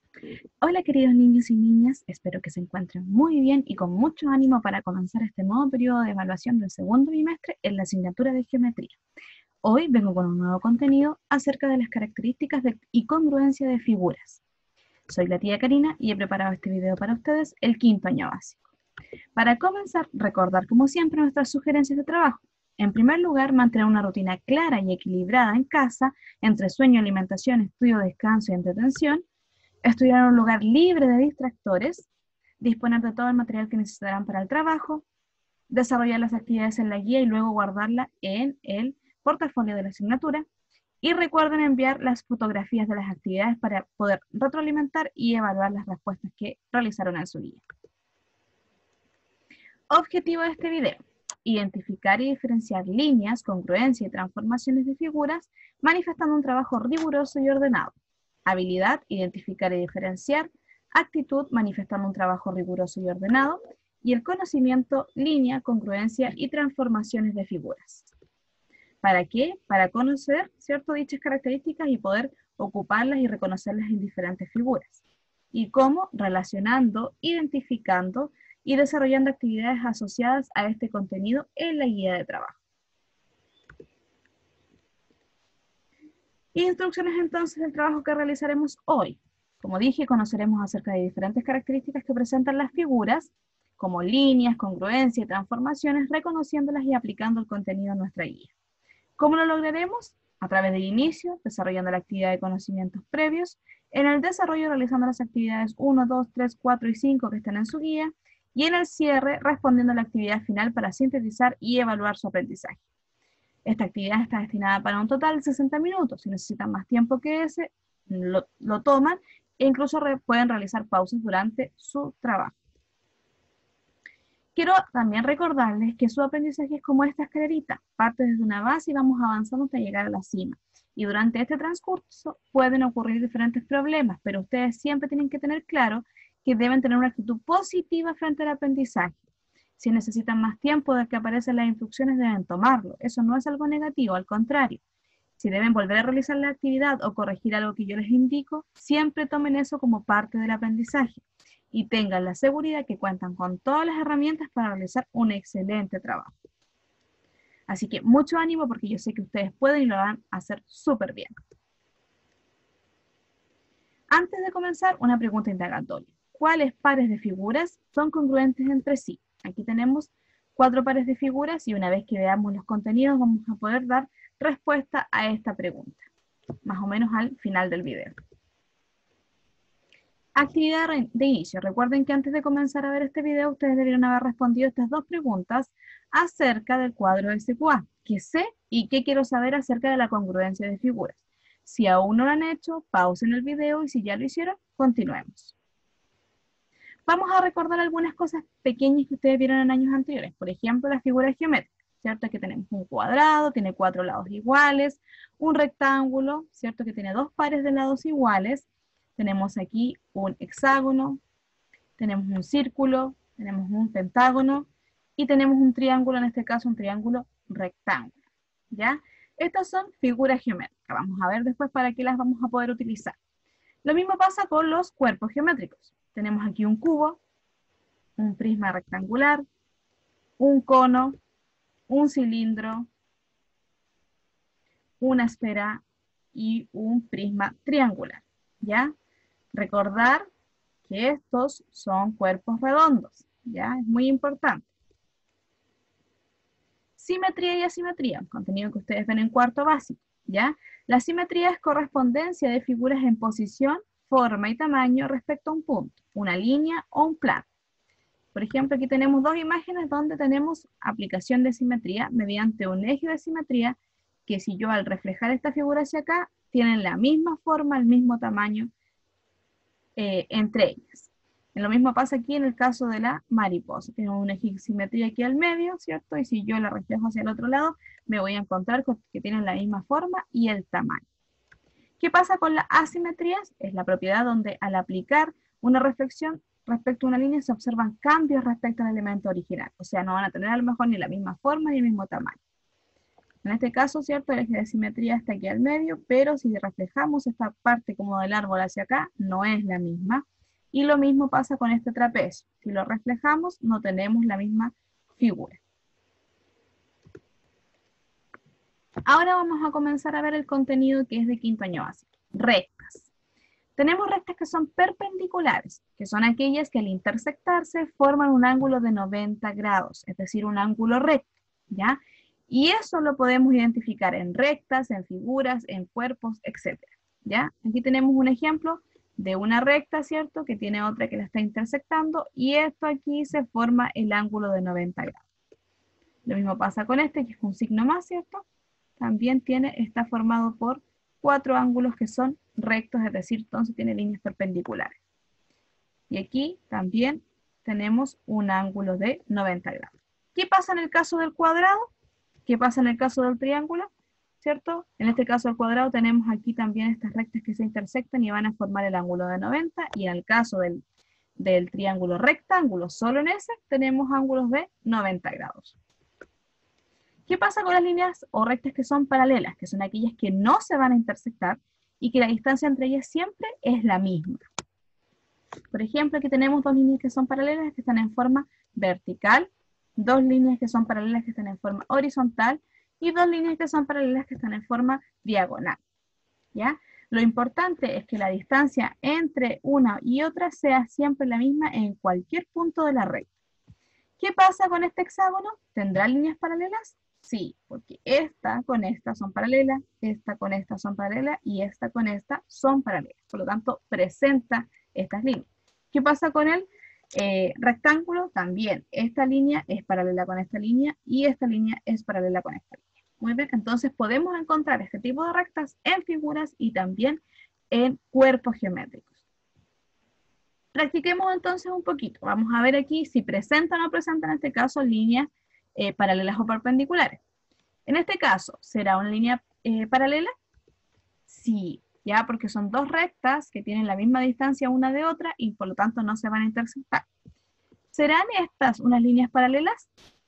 Hola queridos niños y niñas, espero que se encuentren muy bien y con mucho ánimo para comenzar este nuevo periodo de evaluación del segundo bimestre en la asignatura de Geometría. Hoy vengo con un nuevo contenido acerca de las características y congruencia de figuras. Soy la tía Karina y he preparado este video para ustedes el quinto año básico. Para comenzar, recordar como siempre nuestras sugerencias de trabajo. En primer lugar, mantener una rutina clara y equilibrada en casa entre sueño, alimentación, estudio, descanso y entretención. Estudiar en un lugar libre de distractores, disponer de todo el material que necesitarán para el trabajo, desarrollar las actividades en la guía y luego guardarla en el portafolio de la asignatura. Y recuerden enviar las fotografías de las actividades para poder retroalimentar y evaluar las respuestas que realizaron en su guía. Objetivo de este video: identificar y diferenciar líneas, congruencia y transformaciones de figuras, manifestando un trabajo riguroso y ordenado. Habilidad: identificar y diferenciar. Actitud: manifestando un trabajo riguroso y ordenado. Y el conocimiento: línea, congruencia y transformaciones de figuras. ¿Para qué? Para conocer, ¿cierto?, dichas características y poder ocuparlas y reconocerlas en diferentes figuras. ¿Y cómo? Relacionando, identificando y desarrollando actividades asociadas a este contenido en la guía de trabajo. Instrucciones entonces del trabajo que realizaremos hoy. Como dije, conoceremos acerca de diferentes características que presentan las figuras, como líneas, congruencia y transformaciones, reconociéndolas y aplicando el contenido en nuestra guía. ¿Cómo lo lograremos? A través del inicio, desarrollando la actividad de conocimientos previos, en el desarrollo realizando las actividades 1, 2, 3, 4 y 5 que están en su guía, y en el cierre respondiendo a la actividad final para sintetizar y evaluar su aprendizaje. Esta actividad está destinada para un total de 60 minutos. Si necesitan más tiempo que ese, lo toman e incluso pueden realizar pausas durante su trabajo. Quiero también recordarles que su aprendizaje es como esta escalerita, parte desde una base y vamos avanzando hasta llegar a la cima. Y durante este transcurso pueden ocurrir diferentes problemas, pero ustedes siempre tienen que tener claro que deben tener una actitud positiva frente al aprendizaje. Si necesitan más tiempo del que aparecen las instrucciones, deben tomarlo. Eso no es algo negativo, al contrario. Si deben volver a realizar la actividad o corregir algo que yo les indico, siempre tomen eso como parte del aprendizaje y tengan la seguridad que cuentan con todas las herramientas para realizar un excelente trabajo. Así que mucho ánimo porque yo sé que ustedes pueden y lo van a hacer súper bien. Antes de comenzar, una pregunta indagatoria. ¿Cuáles pares de figuras son congruentes entre sí? Aquí tenemos 4 pares de figuras y una vez que veamos los contenidos vamos a poder dar respuesta a esta pregunta, más o menos al final del video. Actividad de inicio. Recuerden que antes de comenzar a ver este video, ustedes deberían haber respondido estas 2 preguntas acerca del cuadro SQA. ¿Qué sé y qué quiero saber acerca de la congruencia de figuras? Si aún no lo han hecho, pausen el video y si ya lo hicieron, continuemos. Vamos a recordar algunas cosas pequeñas que ustedes vieron en años anteriores. Por ejemplo, las figuras geométricas, ¿cierto? Que tenemos un cuadrado, tiene 4 lados iguales, un rectángulo, ¿cierto? Que tiene 2 pares de lados iguales. Tenemos aquí un hexágono, tenemos un círculo, tenemos un pentágono y tenemos un triángulo, en este caso un triángulo rectángulo, ¿ya? Estas son figuras geométricas. Vamos a ver después para qué las vamos a poder utilizar. Lo mismo pasa con los cuerpos geométricos. Tenemos aquí un cubo, un prisma rectangular, un cono, un cilindro, una esfera y un prisma triangular, ¿ya? Recordar que estos son cuerpos redondos, ¿ya? Es muy importante. Simetría y asimetría, contenido que ustedes ven en cuarto básico, ¿ya? La simetría es correspondencia de figuras en posición, forma y tamaño respecto a un punto, una línea o un plano. Por ejemplo, aquí tenemos 2 imágenes donde tenemos aplicación de simetría mediante un eje de simetría que si yo al reflejar esta figura hacia acá, tienen la misma forma, el mismo tamaño entre ellas. Lo mismo pasa aquí en el caso de la mariposa. Tengo una simetría aquí al medio, ¿cierto? Y si yo la reflejo hacia el otro lado, me voy a encontrar que tienen la misma forma y el tamaño. ¿Qué pasa con las asimetrías? Es la propiedad donde al aplicar una reflexión respecto a una línea se observan cambios respecto al elemento original. O sea, no van a tener a lo mejor ni la misma forma ni el mismo tamaño. En este caso, ¿cierto? El eje de simetría está aquí al medio, pero si reflejamos esta parte como del árbol hacia acá, no es la misma. Y lo mismo pasa con este trapecio. Si lo reflejamos, no tenemos la misma figura. Ahora vamos a comenzar a ver el contenido que es de quinto año básico. Rectas. Tenemos rectas que son perpendiculares, que son aquellas que al intersectarse forman un ángulo de 90 grados, es decir, un ángulo recto, ¿ya? Y eso lo podemos identificar en rectas, en figuras, en cuerpos, etc. ¿Ya? Aquí tenemos un ejemplo de una recta, ¿cierto? Que tiene otra que la está intersectando, y esto aquí se forma el ángulo de 90 grados. Lo mismo pasa con este, que es un signo más, ¿cierto? También está formado por 4 ángulos que son rectos, es decir, entonces tiene líneas perpendiculares. Y aquí también tenemos un ángulo de 90 grados. ¿Qué pasa en el caso del cuadrado? ¿Qué pasa en el caso del triángulo? ¿Cierto? En este caso del cuadrado tenemos aquí también estas rectas que se intersectan y van a formar el ángulo de 90, y en el caso del triángulo rectángulo, solo en ese, tenemos ángulos de 90 grados. ¿Qué pasa con las líneas o rectas que son paralelas? Que son aquellas que no se van a intersectar y que la distancia entre ellas siempre es la misma. Por ejemplo, aquí tenemos dos líneas que son paralelas que están en forma vertical, dos líneas que son paralelas que están en forma horizontal y dos líneas que son paralelas que están en forma diagonal. ¿Ya? Lo importante es que la distancia entre una y otra sea siempre la misma en cualquier punto de la recta. ¿Qué pasa con este hexágono? ¿Tendrá líneas paralelas? Sí, porque esta con esta son paralelas, esta con esta son paralelas y esta con esta son paralelas. Por lo tanto, presenta estas líneas. ¿Qué pasa con el rectángulo? También esta línea es paralela con esta línea y esta línea es paralela con esta línea. Muy bien, entonces podemos encontrar este tipo de rectas en figuras y también en cuerpos geométricos. Practiquemos entonces un poquito. Vamos a ver aquí si presenta o no presenta en este caso líneas paralelas o perpendiculares. En este caso, ¿será una línea paralela? Sí, ya, porque son dos rectas que tienen la misma distancia una de otra y por lo tanto no se van a intersectar. ¿Serán estas unas líneas paralelas?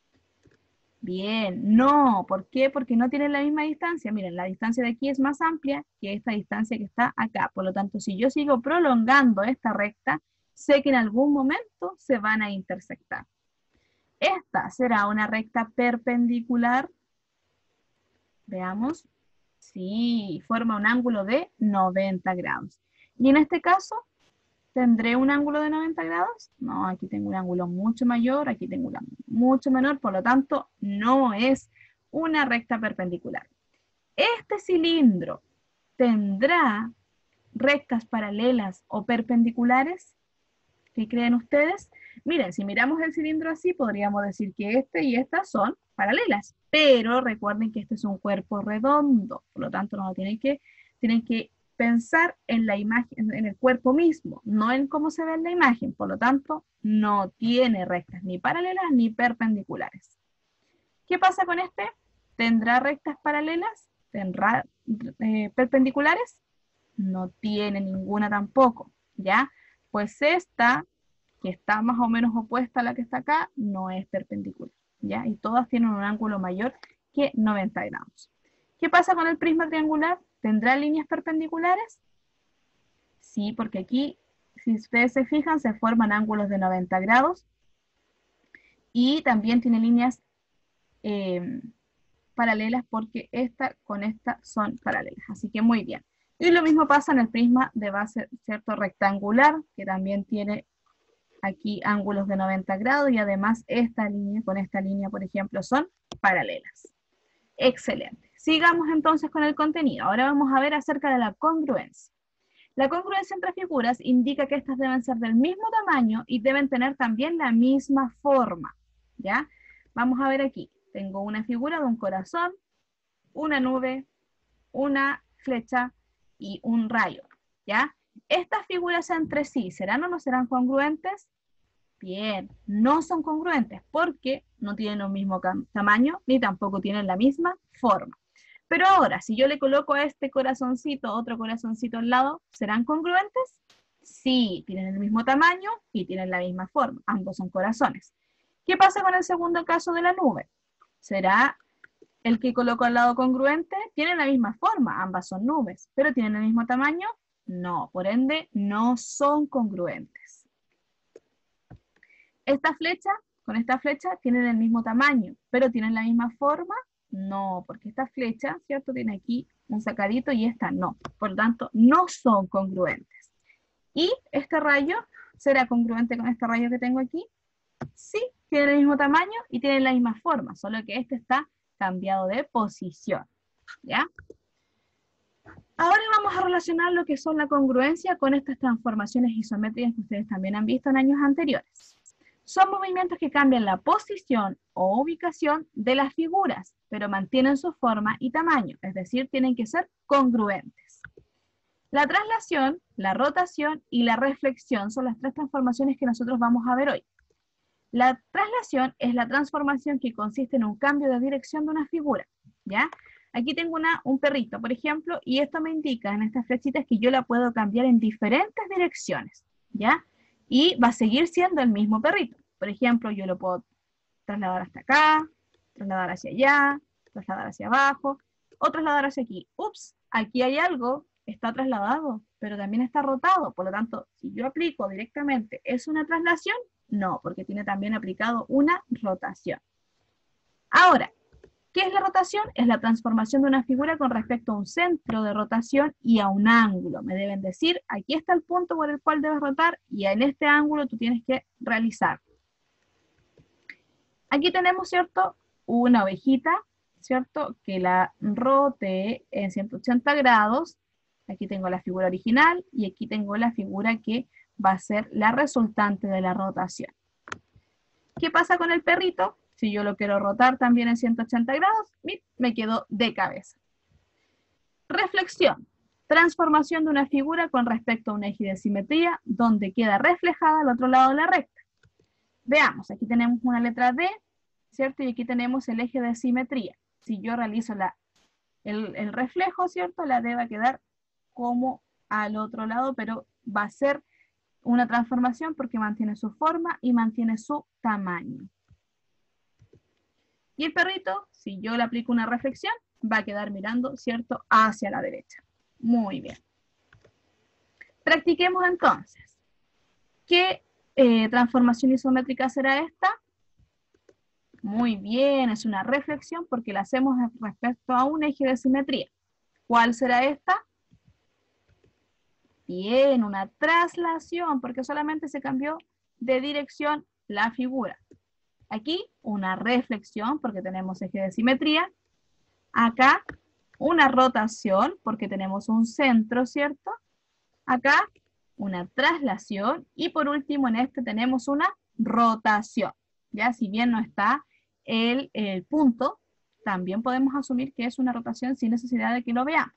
Bien, no. ¿Por qué? Porque no tienen la misma distancia. Miren, la distancia de aquí es más amplia que esta distancia que está acá. Por lo tanto, si yo sigo prolongando esta recta, sé que en algún momento se van a intersectar. Esta será una recta perpendicular. Veamos. Sí, forma un ángulo de 90 grados. Y en este caso, ¿tendré un ángulo de 90 grados? No, aquí tengo un ángulo mucho mayor, aquí tengo un ángulo mucho menor, por lo tanto, no es una recta perpendicular. ¿Este cilindro tendrá rectas paralelas o perpendiculares? ¿Qué creen ustedes? Miren, si miramos el cilindro así, podríamos decir que este y estas son paralelas, pero recuerden que este es un cuerpo redondo, por lo tanto no tienen que pensar en la imagen, en el cuerpo mismo, no en cómo se ve en la imagen, por lo tanto no tiene rectas ni paralelas ni perpendiculares. ¿Qué pasa con este? ¿Tendrá rectas paralelas? ¿Tendrá perpendiculares? No tiene ninguna tampoco, ¿ya? Pues esta, que está más o menos opuesta a la que está acá, no es perpendicular, ¿ya? Y todas tienen un ángulo mayor que 90 grados. ¿Qué pasa con el prisma triangular? ¿Tendrá líneas perpendiculares? Sí, porque aquí, si ustedes se fijan, se forman ángulos de 90 grados y también tiene líneas paralelas porque esta con esta son paralelas. Así que muy bien. Y lo mismo pasa en el prisma de base, ¿cierto? Rectangular, que también tiene aquí ángulos de 90 grados y además esta línea con esta línea, por ejemplo, son paralelas. Excelente. Sigamos entonces con el contenido. Ahora vamos a ver acerca de la congruencia. La congruencia entre figuras indica que estas deben ser del mismo tamaño y deben tener también la misma forma, ¿ya? Vamos a ver aquí. Tengo una figura de un corazón, una nube, una flecha y un rayo, ¿ya? Estas figuras entre sí, ¿serán o no serán congruentes? Bien, no son congruentes porque no tienen un mismo tamaño ni tampoco tienen la misma forma. Pero ahora, si yo le coloco a este corazoncito otro corazoncito al lado, ¿serán congruentes? Sí, tienen el mismo tamaño y tienen la misma forma. Ambos son corazones. ¿Qué pasa con el segundo caso de la nube? ¿Será El que coloco al lado congruente tiene la misma forma, ambas son nubes, pero ¿tienen el mismo tamaño? No, por ende, no son congruentes. Esta flecha con esta flecha tienen el mismo tamaño, pero ¿tienen la misma forma? No, porque esta flecha, ¿cierto? Tiene aquí un sacadito y esta no. Por lo tanto, no son congruentes. ¿Y este rayo será congruente con este rayo que tengo aquí? Sí, tienen el mismo tamaño y tienen la misma forma, solo que este está cambiado de posición, ¿ya? Ahora vamos a relacionar lo que son la congruencia con estas transformaciones isométricas que ustedes también han visto en años anteriores. Son movimientos que cambian la posición o ubicación de las figuras, pero mantienen su forma y tamaño, es decir, tienen que ser congruentes. La traslación, la rotación y la reflexión son las tres transformaciones que nosotros vamos a ver hoy. La traslación es la transformación que consiste en un cambio de dirección de una figura, ¿ya? Aquí tengo un perrito, por ejemplo, y esto me indica en estas flechitas que yo la puedo cambiar en diferentes direcciones, ¿ya? Y va a seguir siendo el mismo perrito. Por ejemplo, yo lo puedo trasladar hasta acá, trasladar hacia allá, trasladar hacia abajo, o trasladar hacia aquí. Ups, aquí hay algo, está trasladado, pero también está rotado. Por lo tanto, si yo aplico directamente, ¿es una traslación? No, porque tiene también aplicado una rotación. Ahora, ¿qué es la rotación? Es la transformación de una figura con respecto a un centro de rotación y a un ángulo. Me deben decir, aquí está el punto por el cual debes rotar y en este ángulo tú tienes que realizar. Aquí tenemos, ¿cierto? Una ovejita, ¿cierto? Que la rote en 180 grados. Aquí tengo la figura original y aquí tengo la figura que va a ser la resultante de la rotación. ¿Qué pasa con el perrito? Si yo lo quiero rotar también en 180 grados, me quedo de cabeza. Reflexión. Transformación de una figura con respecto a un eje de simetría donde queda reflejada al otro lado de la recta. Veamos, aquí tenemos una letra D, ¿cierto? Y aquí tenemos el eje de simetría. Si yo realizo el reflejo, ¿cierto? La D va a quedar como al otro lado, pero va a ser una transformación porque mantiene su forma y mantiene su tamaño. Y el perrito, si yo le aplico una reflexión, va a quedar mirando, ¿cierto?, hacia la derecha. Muy bien. Practiquemos entonces. ¿Qué transformación isométrica será esta? Muy bien, es una reflexión porque la hacemos respecto a un eje de simetría. ¿Cuál será esta? Bien, una traslación porque solamente se cambió de dirección la figura. Aquí una reflexión porque tenemos eje de simetría. Acá una rotación porque tenemos un centro, ¿cierto? Acá una traslación y por último en este tenemos una rotación. Ya, si bien no está el punto, también podemos asumir que es una rotación sin necesidad de que lo veamos.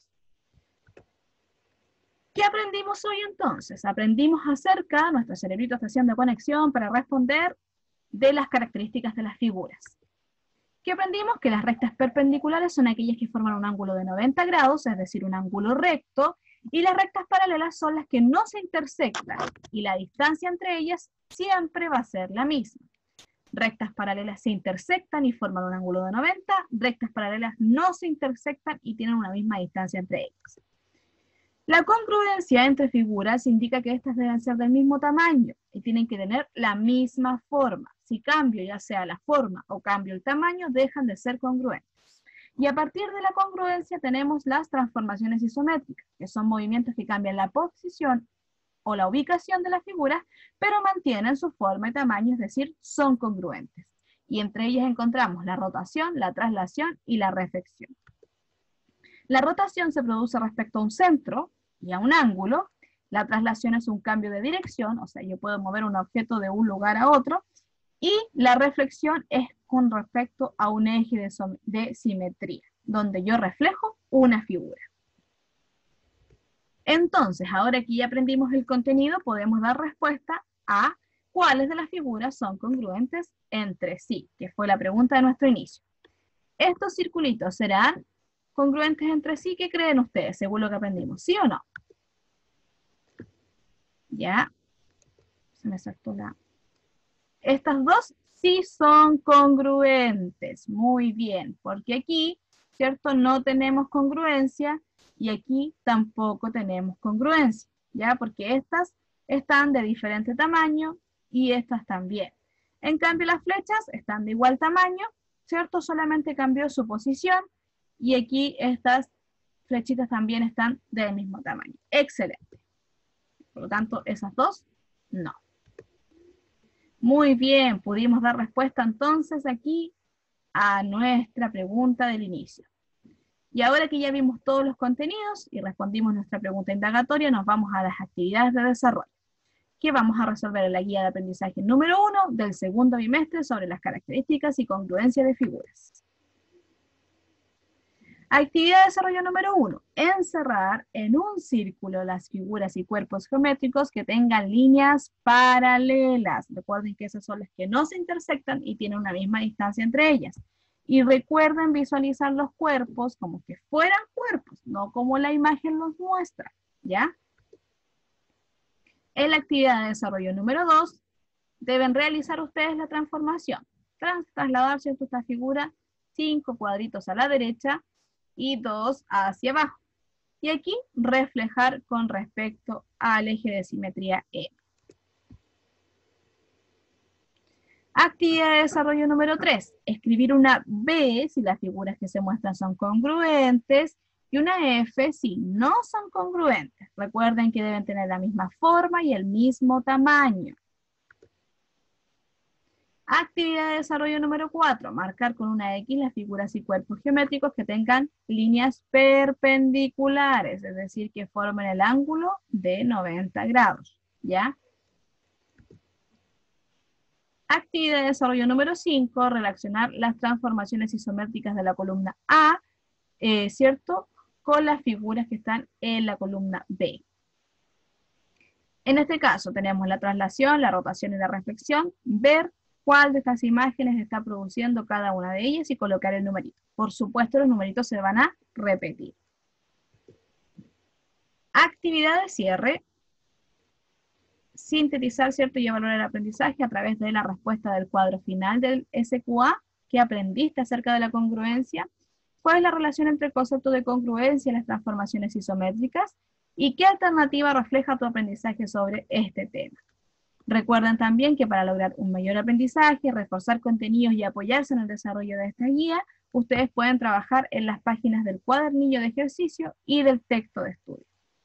¿Qué aprendimos hoy entonces? Aprendimos acerca, nuestro cerebrito está haciendo conexión para responder de las características de las figuras. ¿Qué aprendimos? Que las rectas perpendiculares son aquellas que forman un ángulo de 90 grados, es decir, un ángulo recto, y las rectas paralelas son las que no se intersectan, y la distancia entre ellas siempre va a ser la misma. Rectas paralelas se intersectan y forman un ángulo de 90, rectas paralelas no se intersectan y tienen una misma distancia entre ellas. La congruencia entre figuras indica que estas deben ser del mismo tamaño y tienen que tener la misma forma. Si cambio ya sea la forma o cambio el tamaño, dejan de ser congruentes. Y a partir de la congruencia tenemos las transformaciones isométricas, que son movimientos que cambian la posición o la ubicación de las figuras, pero mantienen su forma y tamaño, es decir, son congruentes. Y entre ellas encontramos la rotación, la traslación y la reflexión. La rotación se produce respecto a un centro y a un ángulo. La traslación es un cambio de dirección, o sea, yo puedo mover un objeto de un lugar a otro. Y la reflexión es con respecto a un eje de simetría, donde yo reflejo una figura. Entonces, ahora que ya aprendimos el contenido, podemos dar respuesta a cuáles de las figuras son congruentes entre sí, que fue la pregunta de nuestro inicio. ¿Estos circulitos serán congruentes entre sí? ¿Qué creen ustedes, según lo que aprendimos? ¿Sí o no? Ya. Se me saltó la... Estas dos sí son congruentes. Muy bien, porque aquí, ¿cierto? No tenemos congruencia y aquí tampoco tenemos congruencia, ¿ya? Porque estas están de diferente tamaño y estas también. En cambio, las flechas están de igual tamaño, ¿cierto? Solamente cambió su posición y aquí estas flechitas también están del mismo tamaño. Excelente. Por lo tanto, esas dos, no. Muy bien, pudimos dar respuesta entonces aquí a nuestra pregunta del inicio. Y ahora que ya vimos todos los contenidos y respondimos nuestra pregunta indagatoria, nos vamos a las actividades de desarrollo, que vamos a resolver en la guía de aprendizaje número 1 del segundo bimestre sobre las características y congruencia de figuras. Actividad de desarrollo número 1. Encerrar en un círculo las figuras y cuerpos geométricos que tengan líneas paralelas. Recuerden que esas son las que no se intersectan y tienen una misma distancia entre ellas. Y recuerden visualizar los cuerpos como que fueran cuerpos, no como la imagen los muestra, ¿ya? En la actividad de desarrollo número 2, deben realizar ustedes la transformación. Trasladar, ¿cierto?, esta figura 5 cuadritos a la derecha y 2 hacia abajo. Y aquí reflejar con respecto al eje de simetría E. Actividad de desarrollo número 3. Escribir una B si las figuras que se muestran son congruentes y una F si no son congruentes. Recuerden que deben tener la misma forma y el mismo tamaño. Actividad de desarrollo número 4. Marcar con una X las figuras y cuerpos geométricos que tengan líneas perpendiculares, es decir, que formen el ángulo de 90 grados, ¿ya? Actividad de desarrollo número 5. Relacionar las transformaciones isométricas de la columna A, ¿cierto?, con las figuras que están en la columna B. En este caso tenemos la traslación, la rotación y la reflexión. Ver cuál de estas imágenes está produciendo cada una de ellas y colocar el numerito. Por supuesto, los numeritos se van a repetir. Actividad de cierre. Sintetizar, ¿cierto?, y evaluar el aprendizaje a través de la respuesta del cuadro final del SQA. ¿Qué aprendiste acerca de la congruencia? ¿Cuál es la relación entre el concepto de congruencia y las transformaciones isométricas? ¿Y qué alternativa refleja tu aprendizaje sobre este tema? Recuerden también que para lograr un mayor aprendizaje, reforzar contenidos y apoyarse en el desarrollo de esta guía, ustedes pueden trabajar en las páginas del cuadernillo de ejercicio y del texto de estudio.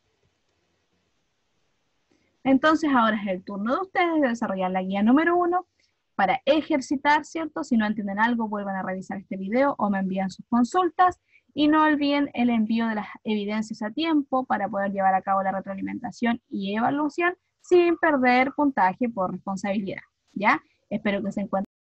Entonces ahora es el turno de ustedes de desarrollar la guía número 1 para ejercitar, ¿cierto? Si no entienden algo, vuelvan a revisar este video o me envían sus consultas. Y no olviden el envío de las evidencias a tiempo para poder llevar a cabo la retroalimentación y evaluación sin perder puntaje por responsabilidad, ¿ya? Espero que se encuentren